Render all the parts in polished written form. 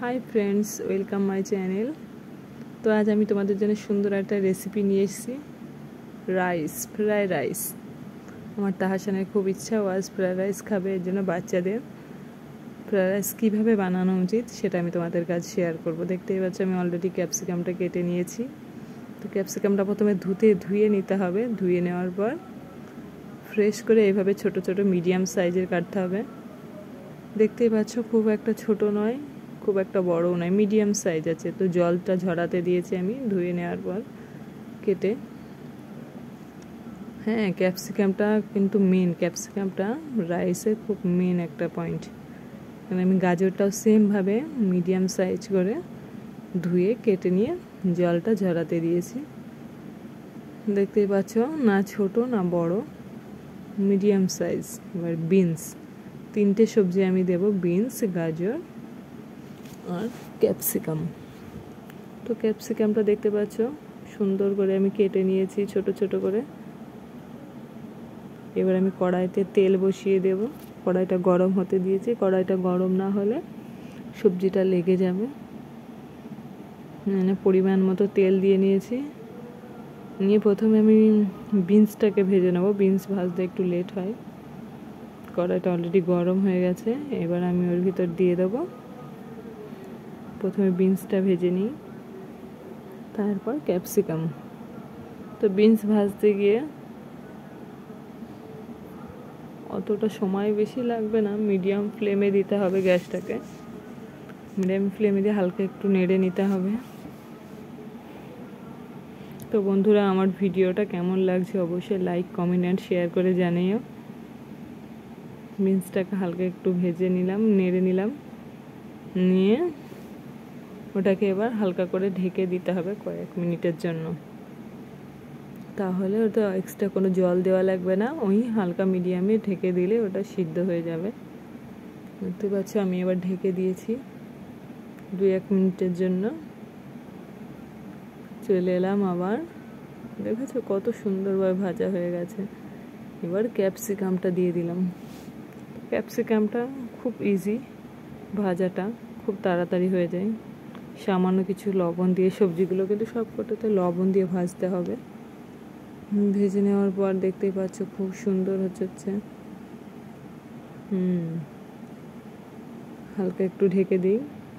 High friends, welcome my channel. তো আজ আমি তোমাদের জন্য সুন্দর একটা রেসিপি নিয়ে এসেছি, ফ্রাইড রাইস। আমার তাহাসানের খুব ইচ্ছা ও আজ ফ্রাইড রাইস খাবে, এর জন্য বাচ্চাদের ফ্রাইড রাইস কীভাবে বানানো উচিত সেটা আমি তোমাদের কাছে শেয়ার করব। দেখতেই পাচ্ছ আমি অলরেডি ক্যাপসিকামটা কেটে নিয়েছি। তো ক্যাপসিকামটা প্রথমে ধুয়ে নিতে হবে। ধুয়ে নেওয়ার পর ফ্রেশ করে এইভাবে ছোট ছোট মিডিয়াম সাইজের কাটতে হবে। দেখতেই পাচ্ছ খুব একটা ছোট নয়, খুব একটা বড়ও নয়, মিডিয়াম সাইজ আছে। তো জলটা ঝরাতে দিয়েছি আমি ধুয়ে নেওয়ার পর কেটে। হ্যাঁ, ক্যাপসিকামটা কিন্তু ক্যাপসিকামটা রাইসের খুব মেন একটা পয়েন্ট। আমি গাজরটাও সেমভাবে মিডিয়াম সাইজ করে ধুয়ে কেটে নিয়ে জলটা ঝরাতে দিয়েছি। দেখতেই পাচ্ছ না ছোট না বড়, মিডিয়াম সাইজ। এবার বিনস, তিনটে সবজি আমি দেব, বিনস, গাজর আর ক্যাপসিকাম। তো ক্যাপসিকামটা দেখতে পাচ্ছ সুন্দর করে আমি কেটে নিয়েছি ছোট ছোট করে। এবার আমি কড়াইতে তেল বসিয়ে দেব। কড়াইটা গরম হতে দিয়েছি। কড়াইটা গরম না হলে সবজিটা লেগে যাবে। পরিমাণ মতো তেল দিয়ে নিয়েছি। নিয়ে প্রথমে আমি বিনসটাকে ভেজে নেব। বিনস ভাজতে একটু লেট হয়। কড়াইটা অলরেডি গরম হয়ে গেছে। এবার আমি ওর ভিতর দিয়ে দেবো। প্রথমে বিনসটা ভেজে নিই, তারপর ক্যাপসিকাম। তো বিনস ভাজতে গিয়ে অতটা সময় বেশি লাগবে না, মিডিয়াম ফ্লেমে দিতে হবে গ্যাসটাকে। মিডিয়াম ফ্লেমে দিয়ে হালকা একটু নেড়ে নিতে হবে। তো বন্ধুরা, আমার ভিডিওটা কেমন লাগছে অবশ্যই লাইক, কমেন্ট অ্যান্ড শেয়ার করে জানিও। বিনসটাকে হালকা একটু ভেজে নিলাম, নেড়ে নিলাম। নিয়ে ওটাকে এবার হালকা করে ঢেকে দিতে হবে কয়েক মিনিটের জন্য। তাহলে ওটা এক্সট্রা কোনো জল দেওয়া লাগবে না, ওই হালকা মিডিয়ামে ঢেকে দিলে ওটা সিদ্ধ হয়ে যাবে। দেখতে পাচ্ছ আমি এবার ঢেকে দিয়েছি 2-1 মিনিটের জন্য। চলে এলাম আবার। দেখেছো কত সুন্দরভাবে ভাজা হয়ে গেছে। এবার ক্যাপসিকামটা দিয়ে দিলাম। ক্যাপসিকামটা খুব ইজি, ভাজাটা খুব তাড়াতাড়ি হয়ে যায়। সামান্য কিছু লবণ দিয়ে, সবজিগুলো কিন্তু সব কটাতে লবণ দিয়ে ভাজতে হবে। ভেজে নেওয়ার পর দেখতেই পাচ্ছ খুব সুন্দর হচ্ছে। হালকা একটু ঢেকে দিই।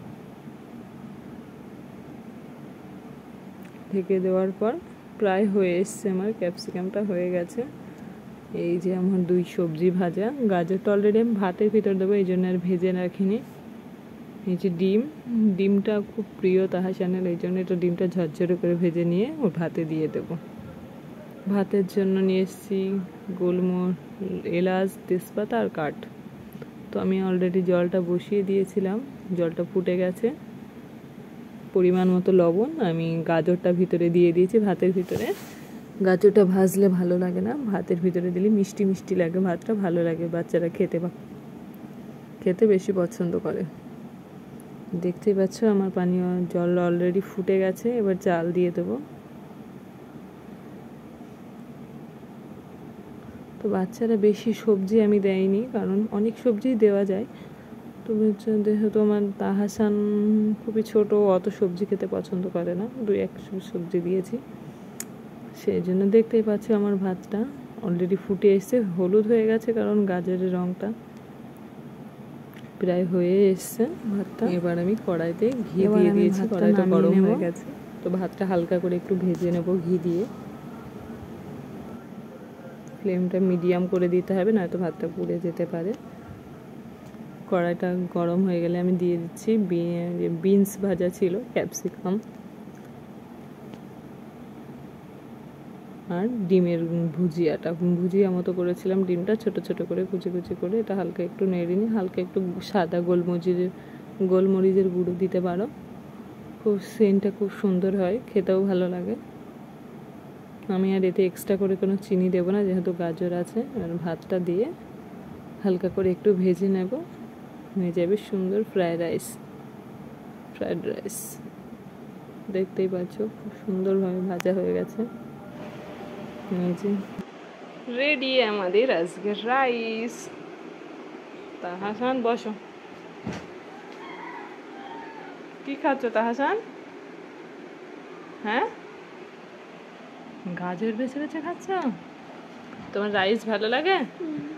ঢেকে দেওয়ার পর প্রায় হয়ে এসছে, আমার ক্যাপসিকামটা হয়ে গেছে। এই যে আমার 2 সবজি ভাজা। গাজরটা অলরেডি আমি ভাতের ভিতর দেবো, এই জন্য আর ভেজে রাখিনি। এই যে ডিমটা খুব প্রিয় তাহাসানের, এই জন্য এটা ডিমটা ঝরঝরে করে ভেজে নিয়ে ওর ভাতে দিয়ে দেবো। ভাতের জন্য নিয়ে এসেছি গোলমরিচ, এলাচ, তেজপাতা আর কাঠ। তো আমি অলরেডি জলটা বসিয়ে দিয়েছিলাম, জলটা ফুটে গেছে। পরিমাণ মতো লবণ আমি গাজরটা ভিতরে দিয়ে দিয়েছি ভাতের ভিতরে। গাজরটা ভাজলে ভালো লাগে না, ভাতের ভিতরে দিলে মিষ্টি মিষ্টি লাগে, ভাতটা ভালো লাগে, বাচ্চারা খেতে বেশি পছন্দ করে। দেখতেই পাচ্ছ আমার পানীয় জল অলরেডি ফুটে গেছে। এবার চাল দিয়ে দেবো। তো বাচ্চারা বেশি সবজি আমি দেয়নি, কারণ অনেক সবজি দেওয়া যায়। তো যেহেতু আমার তাহাসান খুবই ছোট, অত সবজি খেতে পছন্দ করে না, 2-1 সবজি দিয়েছি। সেই জন্য দেখতেই পাচ্ছ আমার ভাতটা অলরেডি ফুটে এসছে, হলুদ হয়ে গেছে কারণ গাজরের রঙটা প্রায় হয়ে এসছে ভাতটা। এবার আমি কড়াইতে ঘি দিয়ে দিয়েছি, কড়াইটা গরম হয়ে গেছে। তো ভাতটা হালকা করে একটু ভেজে নেব ঘি দিয়ে। ফ্লেমটা মিডিয়াম করে দিতে হবে, নয়তো ভাতটা পুড়ে যেতে পারে। কড়াইটা গরম হয়ে গেলে আমি দিয়ে দিচ্ছি বিনস ভাজা ছিল, ক্যাপসিকাম আর ডিমের ভুজিয়া মতো করেছিলাম। ডিমটা ছোট ছোট করে কুচি কুচি করে এটা হালকা একটু নেড়ে নিই। হালকা একটু সাদা গোলমরিচের গুঁড়ো দিতে পারো, খুব সেন্টটা খুব সুন্দর হয়, খেতেও ভালো লাগে। আমি আর এতে এক্সট্রা করে কোনো চিনি দেবো না, যেহেতু গাজর আছে। আর ভাতটা দিয়ে হালকা করে একটু ভেজে নেব, হয়ে যাবে সুন্দর ফ্রাইড রাইস। দেখতেই পাচ্ছ খুব সুন্দরভাবে ভাজা হয়ে গেছে। রেডি আমাদের আজকের রাইস। তাহাসান বসো। কি খাচ্ছ তাহসান? হ্যাঁ, গাজর বেছে বেছে খাচ্ছ? তোমার রাইস ভালো লাগে?